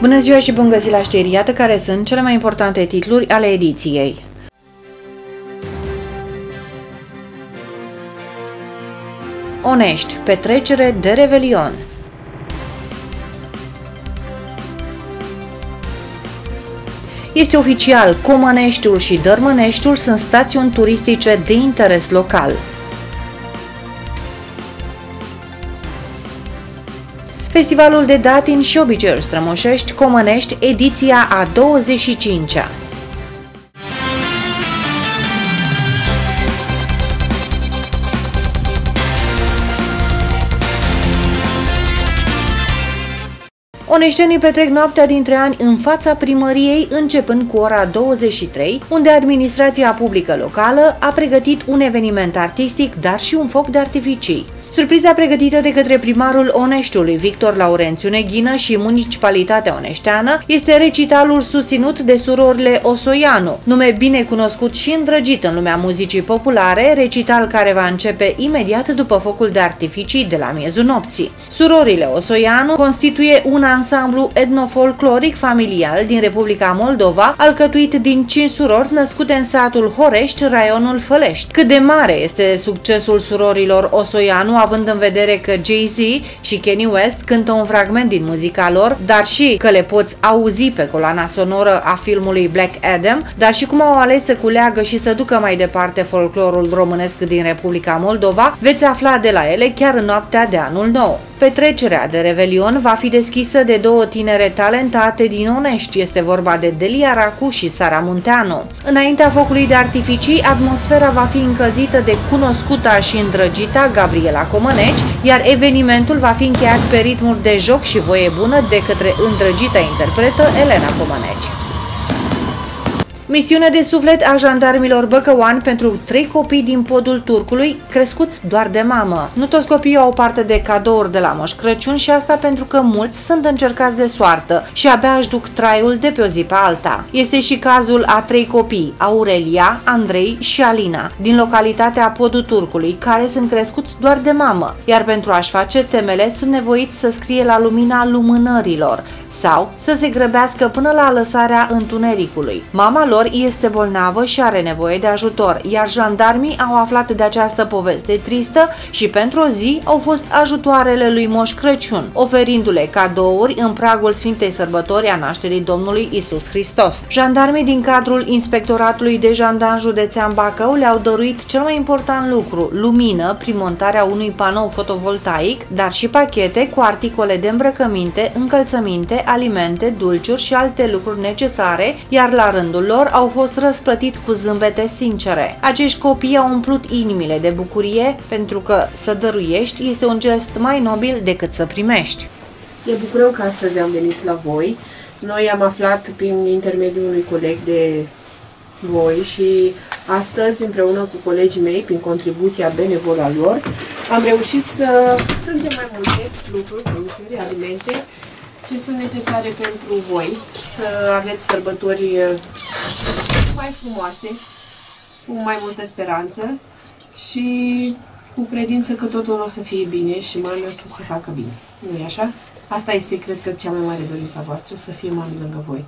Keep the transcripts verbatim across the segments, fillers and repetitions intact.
Bună ziua și bun găsit la știri, iată care sunt cele mai importante titluri ale ediției. Onești, petrecere de Revelion. Este oficial, Comăneștiul și Dărmăneștiul sunt stațiuni turistice de interes local. Festivalul de datini și obiceiuri strămoșești Comănești, ediția a douăzeci și cincea. Oneștenii petrec noaptea dintre ani în fața primăriei, începând cu ora douăzeci și trei, unde administrația publică locală a pregătit un eveniment artistic, dar și un foc de artificii. Surpriza pregătită de către primarul Oneștiului, Victor Laurențiu Neghină, și Municipalitatea Oneșteană este recitalul susținut de surorile Osoianu, nume bine cunoscut și îndrăgit în lumea muzicii populare, recital care va începe imediat după focul de artificii de la miezul nopții. Surorile Osoianu constituie un ansamblu etnofolcloric familial din Republica Moldova, alcătuit din cinci surori născute în satul Horești, raionul Fălești. Cât de mare este succesul surorilor Osoianu, având în vedere că Jay-Z și Kanye West cântă un fragment din muzica lor, dar și că le poți auzi pe coloana sonoră a filmului Black Adam, dar și cum au ales să culeagă și să ducă mai departe folclorul românesc din Republica Moldova, veți afla de la ele chiar în noaptea de anul nou. Petrecerea de Revelion va fi deschisă de două tinere talentate din Onești, este vorba de Delia Racu și Sara Munteanu. Înaintea focului de artificii, atmosfera va fi încălzită de cunoscuta și îndrăgita Gabriela Comăneci, iar evenimentul va fi încheiat pe ritmuri de joc și voie bună de către îndrăgita interpretă Elena Comăneci. Misiune de suflet a jandarmilor băcăuani pentru trei copii din podul Turcului, crescuți doar de mamă. Nu toți copiii au parte de cadouri de la Moș Crăciun și asta pentru că mulți sunt încercați de soartă și abia își duc traiul de pe o zi pe alta. Este și cazul a trei copii, Aurelia, Andrei și Alina, din localitatea Podul Turcului, care sunt crescuți doar de mamă, iar pentru a-și face temele sunt nevoiți să scrie la lumina lumânărilor sau să se grăbească până la lăsarea întunericului. Mama lor este bolnavă și are nevoie de ajutor, iar jandarmii au aflat de această poveste tristă și pentru o zi au fost ajutoarele lui Moș Crăciun, oferindu-le cadouri în pragul Sfintei Sărbători a nașterii Domnului Isus Hristos. Jandarmii din cadrul Inspectoratului de Jandarmi Județean Bacău le-au dăruit cel mai important lucru, lumină, prin montarea unui panou fotovoltaic, dar și pachete cu articole de îmbrăcăminte, încălțăminte, alimente, dulciuri și alte lucruri necesare, iar la rândul lor au fost răsplătiți cu zâmbete sincere. Acești copii au umplut inimile de bucurie, pentru că să dăruiești este un gest mai nobil decât să primești. Ne bucurăm că astăzi am venit la voi. Noi am aflat prin intermediul unui coleg de voi și astăzi, împreună cu colegii mei, prin contribuția benevolă a lor, am reușit să strângem mai multe lucruri, dulciuri, alimente, ce sunt necesare pentru voi, să aveți sărbători mai frumoase, cu mai multă speranță și cu credință că totul o să fie bine și mami o să se facă bine. Nu-i așa? Asta este, cred că, cea mai mare dorință a voastră, să fie mami lângă voi.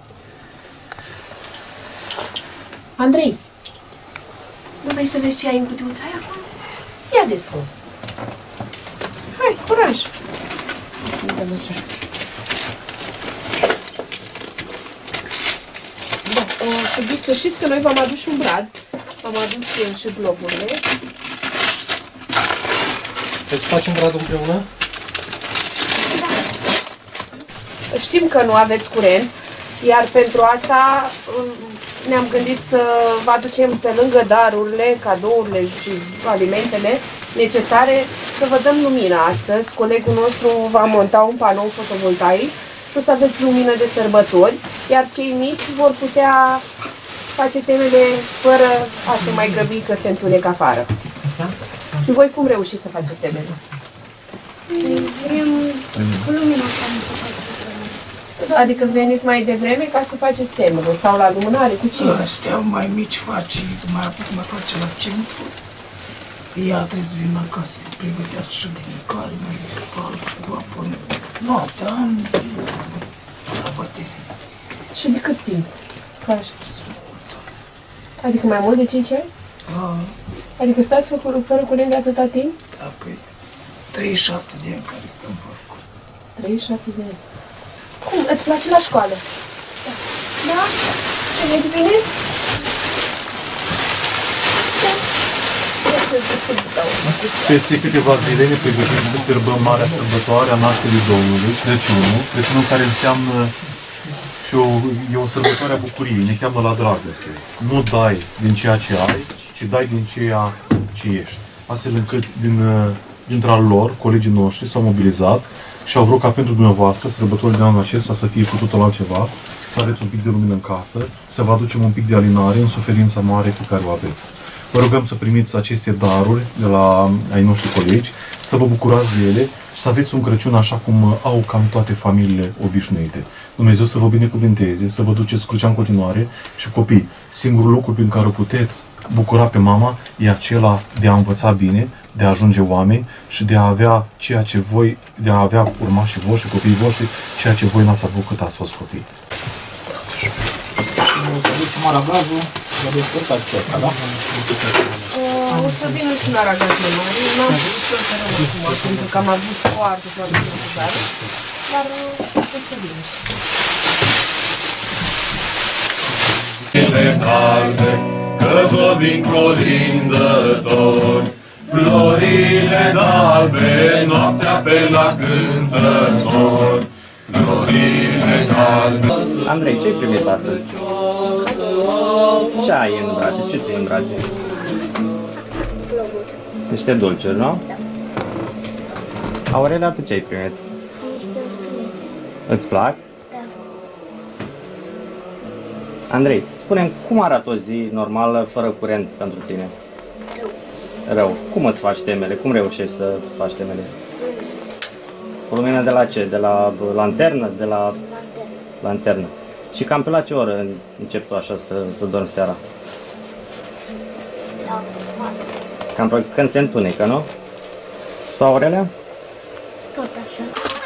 Andrei, nu vrei să vezi ce ai în cutiuța aia acolo? Ia desfă! Hai, curaj! Să știți că noi v-am adus și un brad, v-am adus și globurile. Deci facem bradul împreună? Da. Știm că nu aveți curent, iar pentru asta ne-am gândit să vă aducem pe lângă darurile, cadourile și alimentele necesare să vă dăm lumină astăzi. Colegul nostru va monta un panou fotovoltaic și o să aveți lumină de sărbători, iar cei mici vor putea face temele fără a se mai grăbi că se întunecă afară. Și voi cum reușiți să faceți temele? Vrem cu lumina ca să facem temele. Adică veniți mai devreme ca să faceți temele sau la lumânare cu cine? Ăștia mai mici face, mai apoi mai face la centru. Ea trebuie să vină acasă, pregătească și de mâncare, mai spală ceva până noaptea, am la baterie. Și de cât timp? Ca adică mai mult de cinci ani? Ah, Adică stați fără, fără curent de atâta timp? da, păi, treizeci și șapte de ani care stăm fără curent. treizeci și șapte de ani. Cum? Îți place la școală? Da. Da? Și vezi bine? Peste câteva zile ne pregătim să sărbăm marea sărbătoare a nașterii Domnului, Crăciunul, Crăciunul care înseamnă și o, e o sărbătoare a bucuriei, ne cheamă la dragoste. Nu dai din ceea ce ai, ci dai din ceea ce ești. Astfel încât din, dintre al lor, colegii noștri s-au mobilizat și au vrut ca pentru dumneavoastră, sărbătorile de anul acesta să fie cu totul altceva, să aveți un pic de lumină în casă, să vă aducem un pic de alinare în suferința mare pe care o aveți. Vă rugăm să primiți aceste daruri de la ai noștri colegi, să vă bucurați de ele și să aveți un Crăciun așa cum au cam toate familiile obișnuite. Dumnezeu să vă binecuvânteze, să vă duceți crucea în continuare și copii, singurul lucru prin care o puteți bucura pe mama e acela de a învăța bine, de a ajunge oameni și de a avea ceea ce voi, de a avea urmașii voștri, copiii voștri, ceea ce voi n-ați avut cât ați fost copii. O să ducem aragazul, vă descurcați pe asta, da? O să vină și un aragaz mai mare. N-am putut să rămân acum, pentru că am avut foarte, foarte multe, dar o să vină și. Calde, că vă vin colindători, florile d'albe, noaptea pe la cântători, florile calde. Andrei, ce-ai primit astăzi? Ce ai în brațe? Ce ții în brațe? Niște dulciuri, nu? Aurelia, tu ce-ai primit? Niște ursuleți. Îți plac? Da. Andrei, spune-mi, cum arată o zi normală fără curent pentru tine? Rău. Rău. Cum îți faci temele? Cum reușești să îți faci temele? Cu lumină de la ce? De la lanternă? De la Lanternă. lanternă. Și cam pe la ce oră începi tu așa să, să dormi seara? La patru. Cam pe când se întunecă, nu? Tu, Aurelia? Tot așa.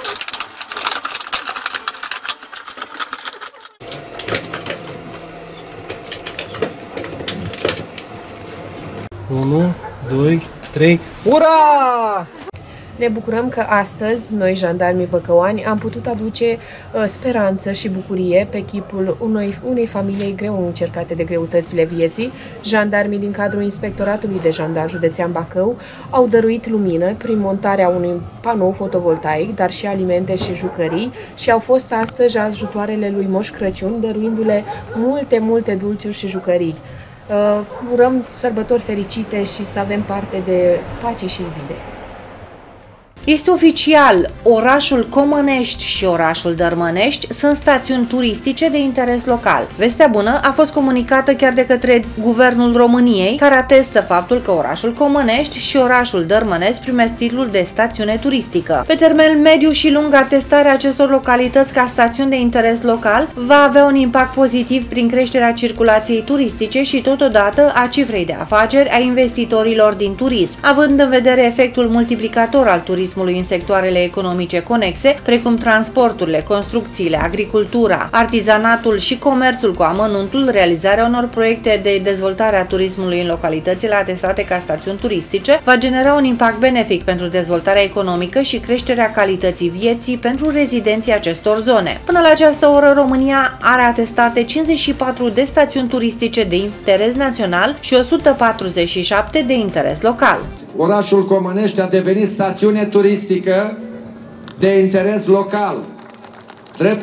unu, doi, trei, ura! Ne bucurăm că astăzi, noi, jandarmii băcăuani, am putut aduce uh, speranță și bucurie pe chipul unei, unei familii greu încercate de greutățile vieții. Jandarmii din cadrul Inspectoratului de Jandar Județean Bacău au dăruit lumină prin montarea unui panou fotovoltaic, dar și alimente și jucării și au fost astăzi ajutoarele lui Moș Crăciun, dăruindu-le multe, multe dulciuri și jucării. Uh, urăm sărbători fericite și să avem parte de pace și iubire. Este oficial, orașul Comănești și orașul Dărmănești sunt stațiuni turistice de interes local. Vestea bună a fost comunicată chiar de către Guvernul României, care atestă faptul că orașul Comănești și orașul Dărmănești primesc titlul de stațiune turistică. Pe termen mediu și lung, atestarea acestor localități ca stațiuni de interes local va avea un impact pozitiv prin creșterea circulației turistice și totodată a cifrei de afaceri a investitorilor din turism, având în vedere efectul multiplicator al turismului în sectoarele economice conexe, precum transporturile, construcțiile, agricultura, artizanatul și comerțul cu amănuntul, realizarea unor proiecte de dezvoltare a turismului în localitățile atestate ca stațiuni turistice va genera un impact benefic pentru dezvoltarea economică și creșterea calității vieții pentru rezidenții acestor zone. Până la această oră, România are atestate cincizeci și patru de stațiuni turistice de interes național și o sută patruzeci și șapte de interes local. Orașul Comănești a devenit stațiune turistică de interes local, drept,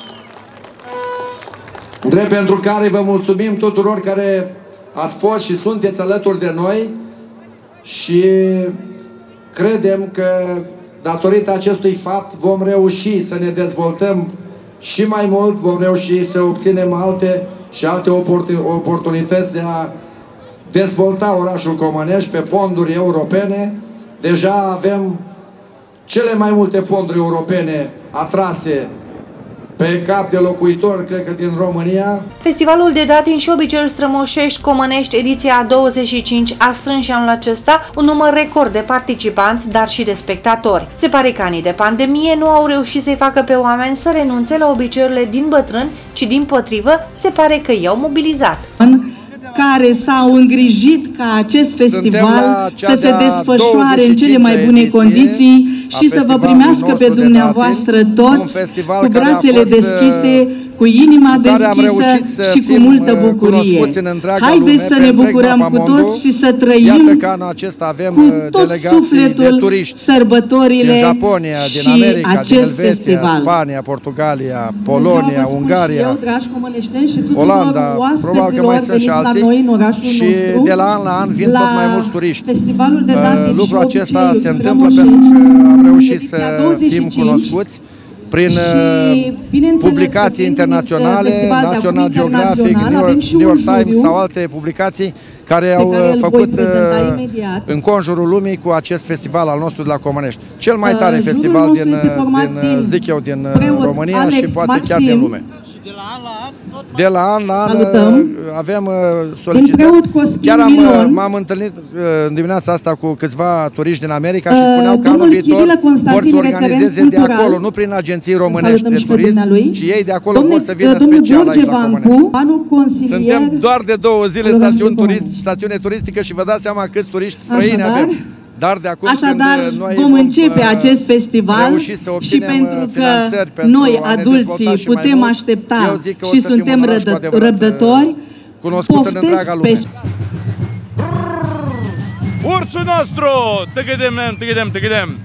drept pentru care vă mulțumim tuturor care ați fost și sunteți alături de noi și credem că datorită acestui fapt vom reuși să ne dezvoltăm și mai mult, vom reuși să obținem alte și alte oportunități de a dezvolta orașul Comănești pe fonduri europene. Deja avem cele mai multe fonduri europene atrase pe cap de locuitor, cred că din România. Festivalul de datini și obiceiuri strămoșești Comănești, ediția a douăzeci și cinci, a strâns și anul acesta un număr record de participanți, dar și de spectatori. Se pare că anii de pandemie nu au reușit să-i facă pe oameni să renunțe la obiceiurile din bătrân, ci dimpotrivă, se pare că i-au mobilizat. Care s-au îngrijit ca acest festival să se desfășoare în cele mai bune condiții și să vă primească pe dumneavoastră toți cu brațele deschise, cu inima deschisă și cu multă bucurie. Haideți să ne bucurăm cu toți și să trăim cu tot sufletul sărbătorile și acest festival. Spania, Portugalia, Polonia, Ungaria, Olanda, probabil că mai sunt și alții. Și de la an la an vin tot mai mulți turiști. Lucrul acesta se întâmplă pentru că am reușit să fim cunoscuți prin publicații internaționale, National Geographic, New York, New York Times sau alte publicații care au făcut în conjurul lumii cu acest festival al nostru de la Comănești. Cel mai tare festival din, din, zic eu, din România și poate chiar din lume. De la an la an avem solicitări. Chiar m-am întâlnit în dimineața asta cu câțiva turiști din America și spuneau că anul viitor vor să organizeze de acolo, nu prin agenții românești de turism, ci ei de acolo vor să vină special aici la Comănești. Suntem doar de două zile stațiune turistică și vă dați seama câți turiști străini avem. Dar de acum Așadar, noi vom începe acest festival și pentru că noi, adulții, putem aștepta și suntem răbdători, poftesc pe... Ursul nostru! Tăgădem, tăgădem, tăgădem!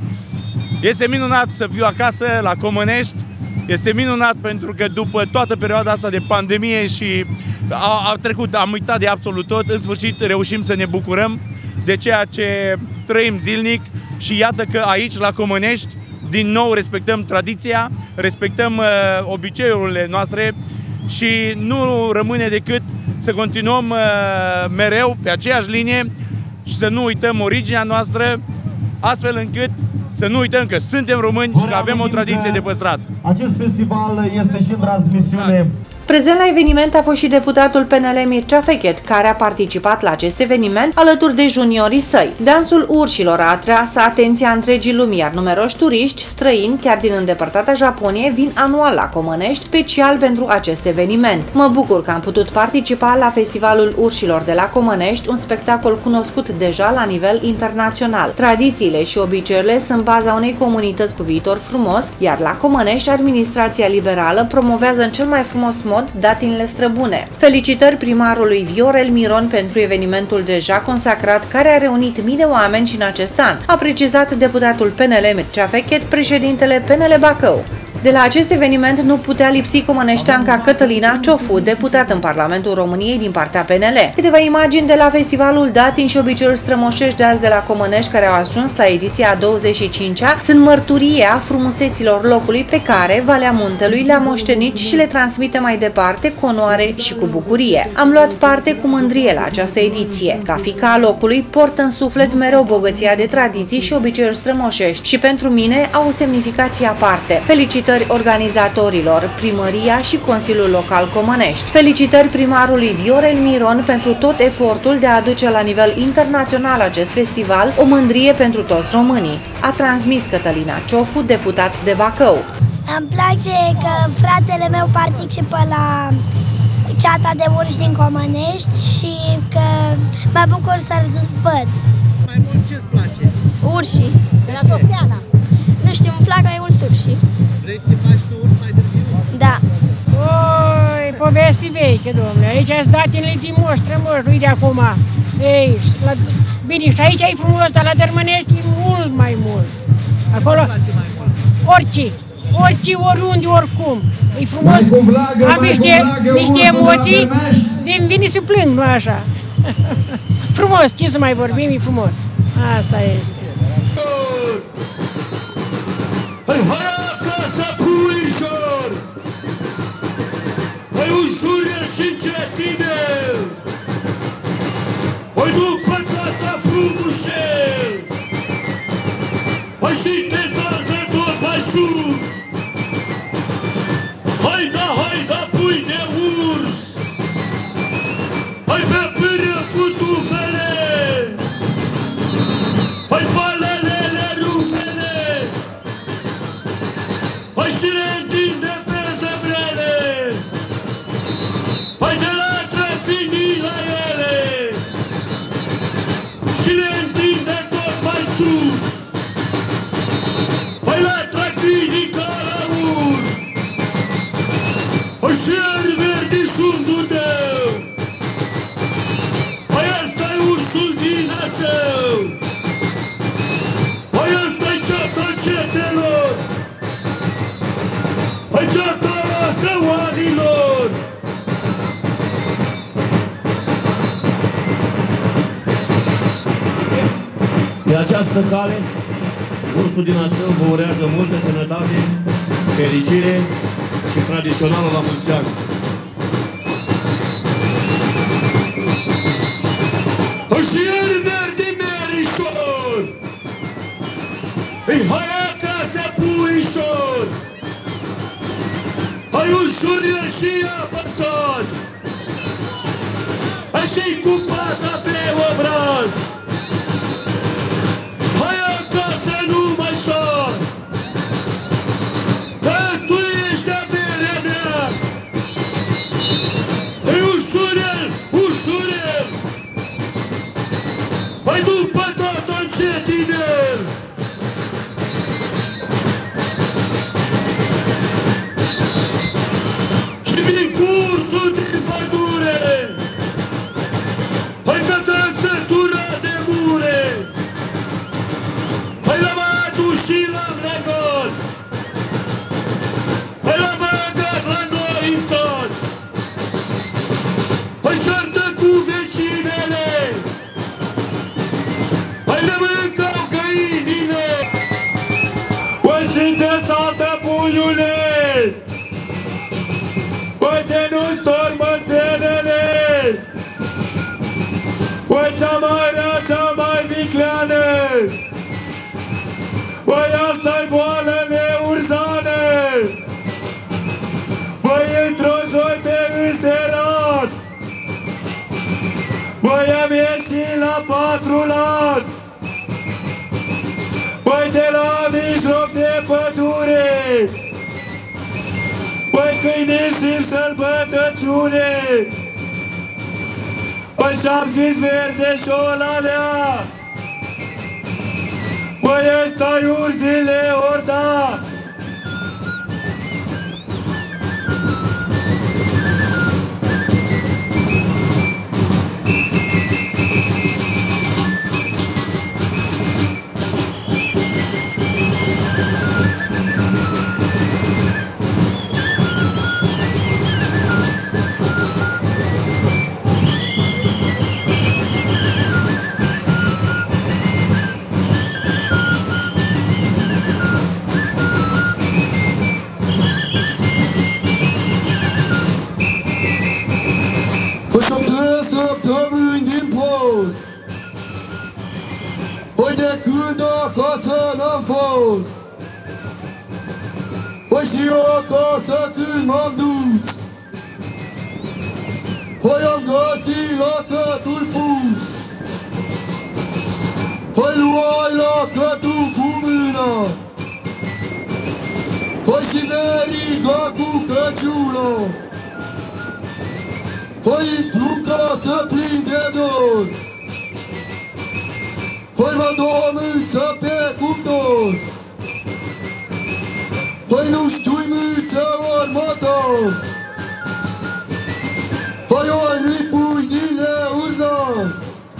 Este minunat să fiu acasă la Comănești. Este minunat pentru că după toată perioada asta de pandemie și a, a trecut, am uitat de absolut tot, în sfârșit reușim să ne bucurăm de ceea ce trăim zilnic și iată că aici, la Comănești, din nou respectăm tradiția, respectăm uh, obiceiurile noastre și nu rămâne decât să continuăm uh, mereu pe aceeași linie și să nu uităm originea noastră, astfel încât să nu uităm că suntem români și că avem o tradiție de păstrat. Acest festival este și în transmisiune. Prezent la eveniment a fost și deputatul P N L Mircea Fechet, care a participat la acest eveniment alături de juniorii săi. Dansul urșilor a atras atenția întregii lumi, iar numeroși turiști străini, chiar din îndepărtata Japonie, vin anual la Comănești, special pentru acest eveniment. Mă bucur că am putut participa la Festivalul Urșilor de la Comănești, un spectacol cunoscut deja la nivel internațional. Tradițiile și obiceiurile sunt baza unei comunități cu viitor frumos, iar la Comănești, administrația liberală promovează în cel mai frumos mod datinile străbune. Felicitări primarului Viorel Miron pentru evenimentul deja consacrat, care a reunit mii de oameni și în acest an, a precizat deputatul P N L Mircea Fechet, președintele P N L Bacău. De la acest eveniment nu putea lipsi comăneșteanca Cătălina Ciofu, deputat în Parlamentul României din partea P N L. Câteva imagini de la Festivalul Datini și obiceiuri strămoșești de azi de la Comănești, care au ajuns la ediția a douăzeci și cincea, sunt mărturia frumuseților locului pe care Valea Muntelui le-a moștenit și le transmite mai departe cu onoare și cu bucurie. Am luat parte cu mândrie la această ediție. Ca fiica a locului, port în suflet mereu bogăția de tradiții și obiceiuri strămoșești și pentru mine au o semnificație aparte. Felicitări organizatorilor, primăria și Consiliul Local Comănești. Felicitări primarului Viorel Miron pentru tot efortul de a aduce la nivel internațional acest festival, o mândrie pentru toți românii, a transmis Cătălina Ciofu, deputat de Bacău. Îmi place că fratele meu participă la ceata de urși din Comănești și că mă bucur să-l văd. Mai mult ce-ți place? Urșii. De la Tosteana? Nu știu, îmi plac mai mult urșii. Vrei să te faci tu urși mai târziu? Da. Oi, povesti veche, domnule. Aici ați datinile din moș, strămoș, nu-i de acum. Ei, la, bine, și aici e frumos, dar la Dărmănești e mult mai mult. Acolo, orice, orice, oriunde, oricum. E frumos, am niște, niște emoții, de vine să plâng, nu așa. Frumos, ce să mai vorbim, e frumos. Asta este. Hai, hai acasă, puișor! Hai ușurel și încetine! Hai după tata frumușel! Hai și te saltă tot mai sus! Ușieri verdi sunt undeu, păi ăsta-i ursul din Asău, păi ăsta-i ceata cetelor, păi ceata asăuanilor. Pe această cale, ursul din Asău vă urează multă sănătate, fericire și tradițională la mulți ani. Ușieri verdi merișor, îi hai acasă puișor, hai ușurel și apăsat, așa-i cu pata pe obraz. Hai acasă, nu mai sta, că tu ești averea mea. Ei, ușurel, ușurel, hai după tata încetinel. Și vin cu ursul din pădure, hai ca să sătura de mure. Hai la matu și l-am legat, hai la băgat la noi în sat, hai ceartă cu vecinele, hai le mâncau găinile. Băi, și de saltă puiule, băi, de nu stormă senele, băi, cea mai rea, cea mai vicleană, băi, asta-i boală neurzană, băi, într-o joi pe înserat, băi, am ieșit la patrulat, băi, de la mijloc de pădure, băi, câinii simt sălbătăciune, băi, și-am zis verdeșolalea, băi, ăsta-i urs din Leorda. Păi de când acasă n-am fost, păi și eu acasă când m-am dus, păi am găsit lăcături pus, păi luai lăcătul cu mâna, păi și veriga cu căciulă, păi într-un casă plin de dor, păi vă dau o mâță pe cuptor, păi nu știu-i mâță ori motor, păi ori ripui din Leuzan.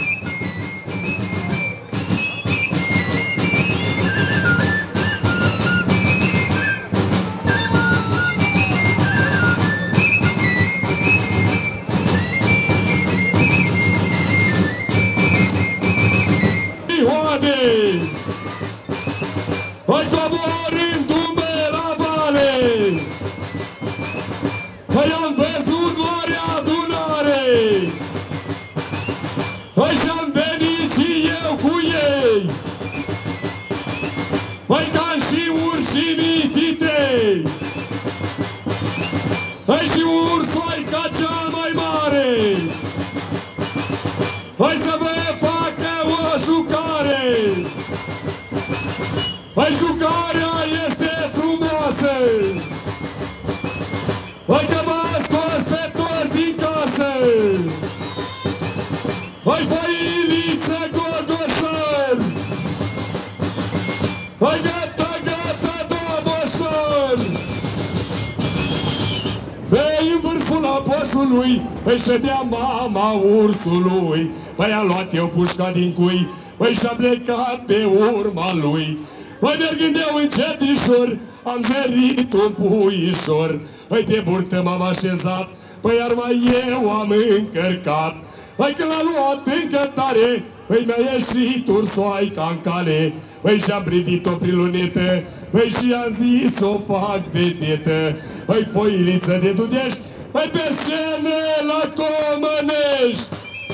Hai coborim dumbe la vale, hai am văzut Marea Dunăre, hai și-am venit și eu cu ei, hai ca și urși mititei, hai și ursoi ca cea mai mare, hai să vă facă o jucare. Hai, jucarea este frumoasă, hai că v-a scos pe toți din casă, hai făiliță Gogoșor, hai gata, gata, doboșor, ei vârful apoșului, îi ședea mama ursului. Păi am luat eu pușca din cui, păi și-am plecat pe urma lui. Păi mergând eu încetișor, am zărit un puișor. Păi pe burtă m-am așezat, păi iar mai eu am încărcat. Păi când l-a luat încă tare, păi mi-a ieșit ursoaica în cale. Păi și-am privit-o prin lunetă, păi și am zis o fac vedetă. Păi foiliță de Dudești, păi pe scenă la Comănești.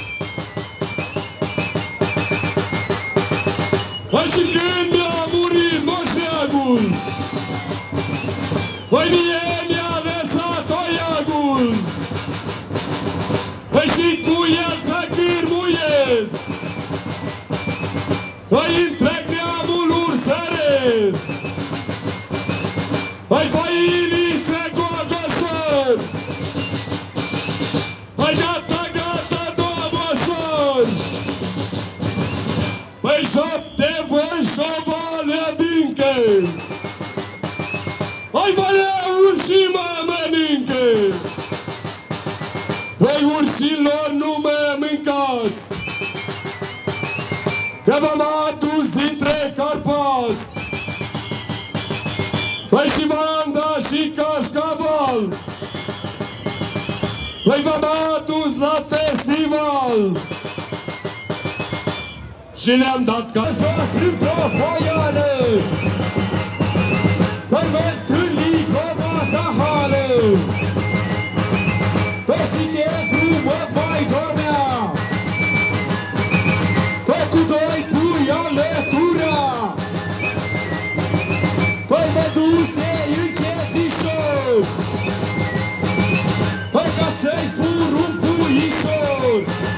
Păi și când mi-a murit moșneagul, păi mie mi-a lăsat toiagul. Păi și cu el să cârmuiesc, păi întreg neamul ursăresc. Păi foiliță Gogoșor, păi gata, gata, domoșor. Păi șapte voi șovale adincă, păi văleuri și mă mănâncă. Păi urșilor nu mă mâncați, că v-am adus dintre Carpați. Păi și Vanda și Cașcaval, păi v-am adus la festival. Și le-am dat ca jos într-o poiană, păi mă întâlni cu o matahală. Păi și ce frumos mai dormea, păi cu doi pui alătura. Păi mă duse încetișor, păi ca să-i fur un puișor.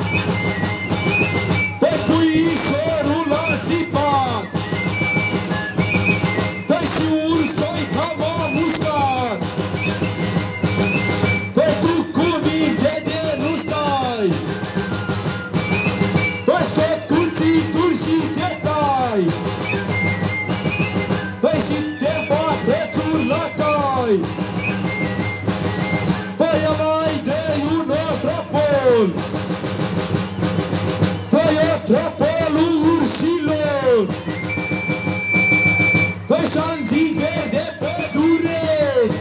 Păi puișorul a țipat, păi și ursoica m-a mușcat. Păi tu cu minte de nu stai, păi scot cuțitul și te tai. Păi și te fac prețul la cai. Păi ia mai dă-i un otropol, păi otropolul urșilor. Păi și-am zis verde pădureți,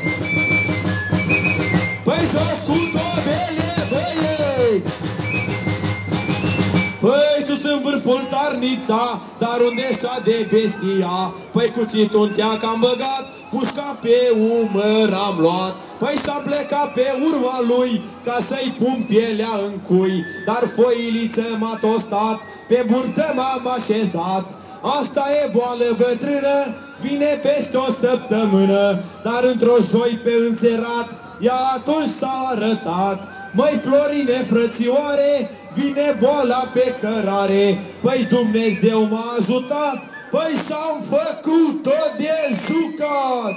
păi jos cu dobele băieți. Păi sus în vârful Tarnița, dar unde-șa de bestia. Păi cuțitul în teac am băgat, pușca pe umăr am luat. Păi și-am plecat pe urma lui, ca să-i pun pielea în cui. Dar foiliță m-a tostat, pe burtă m-am așezat. Asta e boală bătrână, vine peste o săptămână. Dar într-o joi pe înserat, ea atunci s-a arătat. Măi Florine, frățioare, vine boala pe cărare. Păi Dumnezeu m-a ajutat, păi s-am făcut-o de jucat.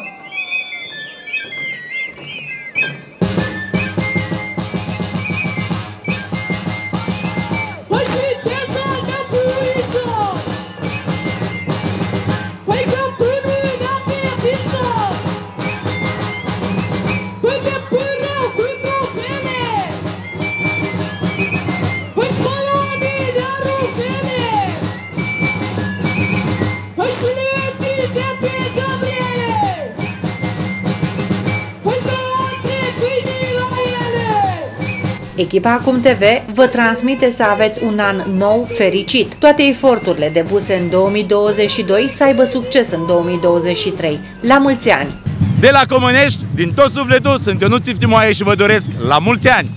Păi și te zădă puișor, păi că pun mâna pe pistol, păi pe pârău cu trofele, păi spălanii de rufele, păi și le întinde pe zăbrele, păi să latre câinii la ele. Echipa Acum T V vă transmite să aveți un an nou fericit. Toate eforturile depuse în două mii douăzeci și doi să aibă succes în două mii douăzeci și trei. La mulți ani! De la Comănești, din tot sufletul, sunt Ionuț Iftimoaie și vă doresc la mulți ani!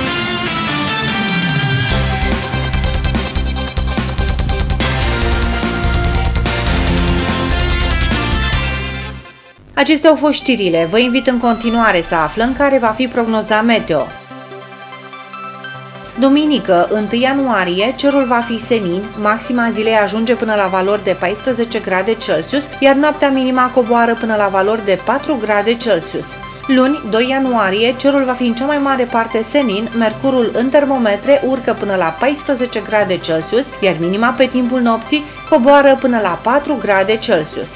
Acestea au fost știrile. Vă invit în continuare să aflăm care va fi prognoza meteo. Duminică, întâi ianuarie, cerul va fi senin, maxima zilei ajunge până la valori de paisprezece grade Celsius, iar noaptea minima coboară până la valori de patru grade Celsius. Luni, doi ianuarie, cerul va fi în cea mai mare parte senin, mercurul în termometre urcă până la paisprezece grade Celsius, iar minima pe timpul nopții coboară până la patru grade Celsius.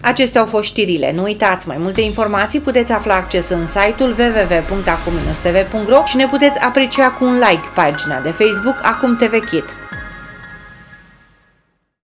Acestea au fost știrile. Nu uitați, mai multe informații puteți afla accesând site-ul w w w punct acum t v punct ro și ne puteți aprecia cu un like pagina de Facebook Acum T V Kid.